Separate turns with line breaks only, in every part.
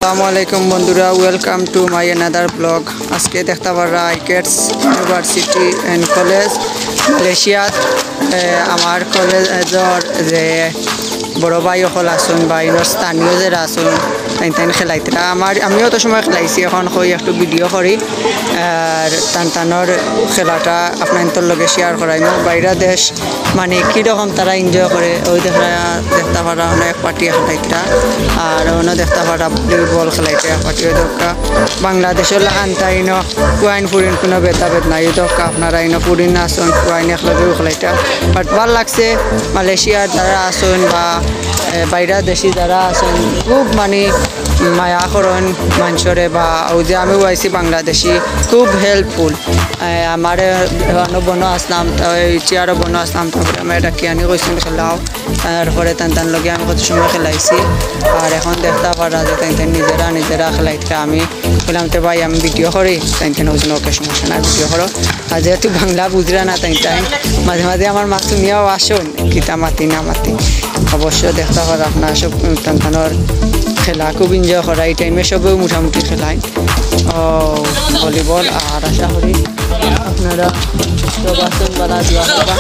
আসসালামু আলাইকুম বন্ধুরা, welcome to my another blog. আজকে দেখতে পারা আইকেটস ইউনিভার্সিটি অ্যান্ড কলেজ মালয়েশিয়াত আমার কলেজের যে বড় ভাই সকল আসুন বা ইনোর স্থানীয় যারা আসুন তাইন খেলাইতরা আমিও তো সময় খেলাইছি। এখন কই একটু ভিডিও করি আর টানটানোর খেলাটা আপনার লগে শেয়ার করাইম। বাইরা দেশ মানে কীরকম তারা এনজয় করে ওই দেখতে পারা অনেক পার্টি খেলাইতরা আর অন্য দেখতে পারা বল খেলাইতে পার্টি ওই দরকা বাংলাদেশের লাগানটা ইনো কুয়াইন ফুরিন কোনো ভেদাভেদ নাই। ওই দরকা আপনারা ইনো ফুরিন আসুন কুয়াইন একলগেও খেলাইটা বাট ভাল লাগছে। মালয়েশিয়ার যারা আসুন বা বাইরা দেশি যারা আসুন খুব মানে মায়া করেন মানুষরে বা ওই যে আমিও আইসি বাংলাদেশি খুব হেল্পফুল। আমার বনো আসলাম চেয়ারও বনো আসলাম তারপরে আমার এটা কিয়ানি কৈছিল খেলাও তারপরে টান লগে আমি কত সময় খেলাইছি আর এখন দেখতে পারা যে তাই নিজেরা খেলাইতে আমি বললাম তো ভাই আমি ভিডিও করি তাই ওজন ওকে সমস্যা না ভিডিও করো। আর যেহেতু বাংলা বুঝরা না তাই মাঝে মাঝে আমার মা তুমিও আসুন কিতা মাতি না মাতি অবশ্য দেখতে পারা আপনার সব টানটানোর খেলা খুব এনজয় করা এই টাইমে সবেও মোটামুটি খেলায় ভলিবল। আর আশা করি আপনারা সব আসুন বালা দোয়া করবা।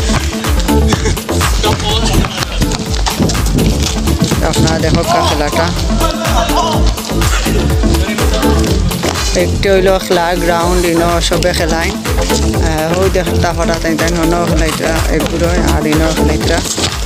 আপনারা দেখো খেলাটা একটি হইল খেলা গ্রাউন্ড ইনো সবে খেলায় ওই দেখতা ফটা তাই হন খেলাইতরা একগুলো আর ইনো খেলাইতরা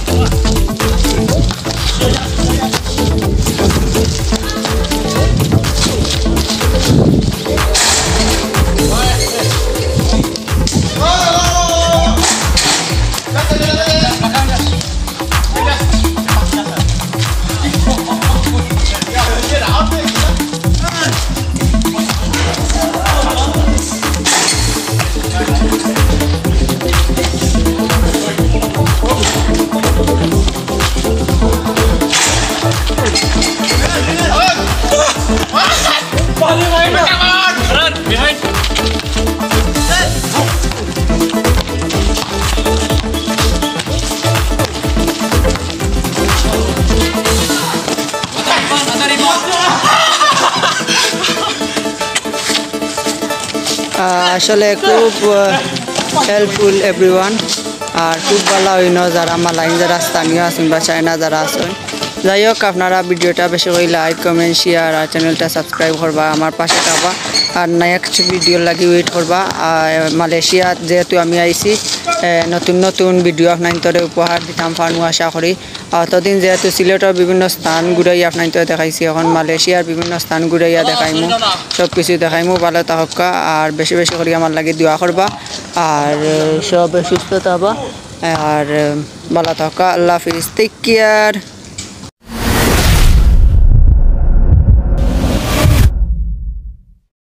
আসলে খুব হেল্পফুল এভরিওয়ান আর খুব ভালো হইন যারা মালাইন যারা স্থানীয় আছেন বা চায়না যারা আছেন। যাই হোক আপনারা ভিডিওটা বেশি করে লাইক কমেন্ট শেয়ার আর চ্যানেলটা সাবস্ক্রাইব করবা আমার পাশে থাকবা আর নেক্সট ভিডিও লাগি ওয়েট করবা। মালয়েশিয়াত যেহেতু আমি আইছি নতুন নতুন ভিডিও আপনার উপহার দিতাম পারমু আশা করি। অতদিন যেহেতু সিলেটের বিভিন্ন স্থান ঘুরাইয়া আপনার দেখাইছি এখন মালয়েশিয়ার বিভিন্ন স্থান ঘুরাইয়া দেখাইমু সব কিছু দেখাইমু। ভালো থাকা আর বেশি বেশি করে আমার লাগে দোয়া করবা আর সব সুস্থ থাকবা আর ভালো থাকা। আল্লাহ হাফিজ, টেক কেয়ার।